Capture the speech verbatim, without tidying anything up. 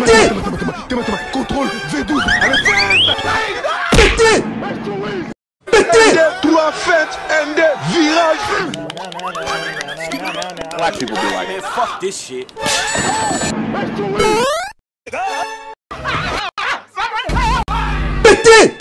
Pété. Contrôle V douze. Pété. Pété. Trois fêtes and the virage. Black people be like, Man, fuck this shit. Pété.